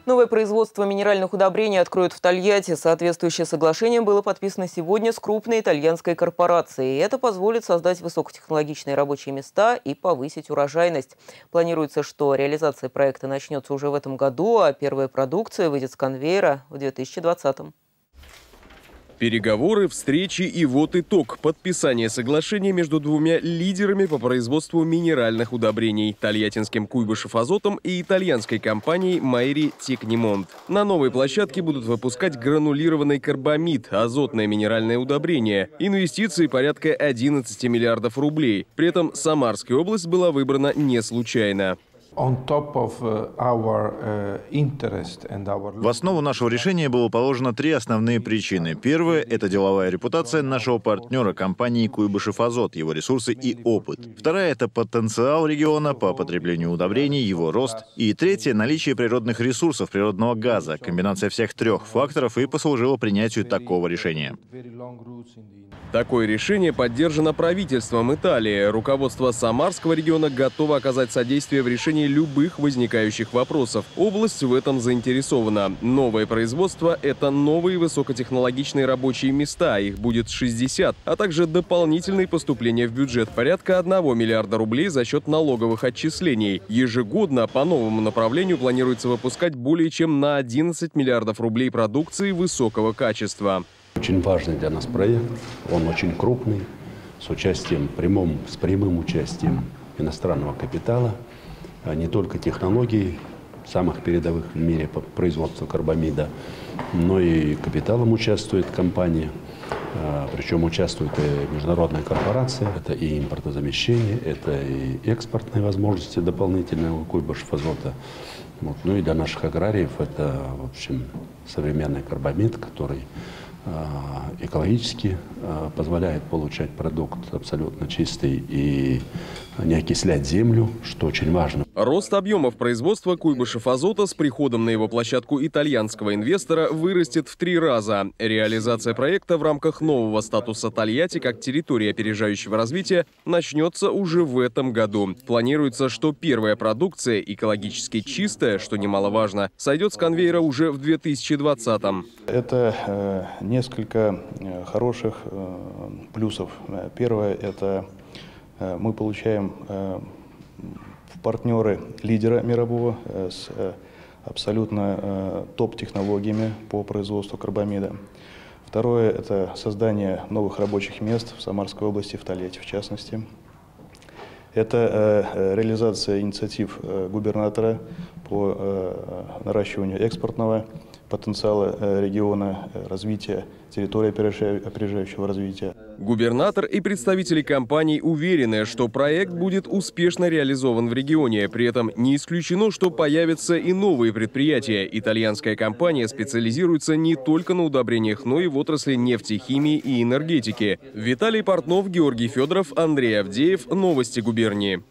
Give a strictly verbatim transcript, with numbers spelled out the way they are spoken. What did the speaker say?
Новое производство минеральных удобрений откроют в Тольятти. Соответствующее соглашение было подписано сегодня с крупной итальянской корпорацией. И это позволит создать высокотехнологичные рабочие места и повысить урожайность. Планируется, что реализация проекта начнется уже в этом году, а первая продукция выйдет с конвейера в две тысячи двадцатом. Переговоры, встречи и вот итог. Подписание соглашения между двумя лидерами по производству минеральных удобрений – тольяттинским Куйбышев Азотом и итальянской компанией Майри Технимонт. На новой площадке будут выпускать гранулированный карбамид – азотное минеральное удобрение. Инвестиции порядка одиннадцати миллиардов рублей. При этом Самарская область была выбрана не случайно. В основу нашего решения было положено три основные причины. Первая – это деловая репутация нашего партнера компании Куйбышев Азот, его ресурсы и опыт. Вторая – это потенциал региона по потреблению удобрений, его рост. И третья – наличие природных ресурсов, природного газа. Комбинация всех трех факторов и послужила принятию такого решения. Такое решение поддержано правительством Италии. Руководство Самарского региона готово оказать содействие в решении любых возникающих вопросов. Область в этом заинтересована. Новое производство – это новые высокотехнологичные рабочие места, их будет шестьдесят, а также дополнительные поступления в бюджет порядка одного миллиарда рублей за счет налоговых отчислений. Ежегодно по новому направлению планируется выпускать более чем на одиннадцать миллиардов рублей продукции высокого качества. Очень важный для нас проект, он очень крупный, с участием прямым, с прямым участием иностранного капитала, не только технологий, самых передовых в мире по производству карбамида, но и капиталом участвует компания, причем участвует и международная корпорация, это и импортозамещение, это и экспортные возможности дополнительные у Куйбышев Азота. Вот. Ну и для наших аграриев это, в общем, современный карбамид, который экологически позволяет получать продукт абсолютно чистый и не окислять землю, что очень важно. Рост объемов производства Куйбышев Азота с приходом на его площадку итальянского инвестора вырастет в три раза. Реализация проекта в рамках нового статуса Тольятти как территории опережающего развития начнется уже в этом году. Планируется, что первая продукция, экологически чистая, что немаловажно, сойдет с конвейера уже в две тысячи двадцатом. Это э, несколько э, хороших э, плюсов. Первое – это э, мы получаем э, в партнеры лидера мирового э, с э, абсолютно э, топ-технологиями по производству карбамида. Второе – это создание новых рабочих мест в Самарской области, в Тольятти в частности. Это э, реализация инициатив э, губернатора по э, наращиванию экспортного потенциала региона, развития территории опережающего развития. Губернатор и представители компаний уверены, что проект будет успешно реализован в регионе. При этом не исключено, что появятся и новые предприятия. Итальянская компания специализируется не только на удобрениях, но и в отрасли нефти, химии и энергетики. Виталий Портнов, Георгий Федоров, Андрей Авдеев. Новости губернии.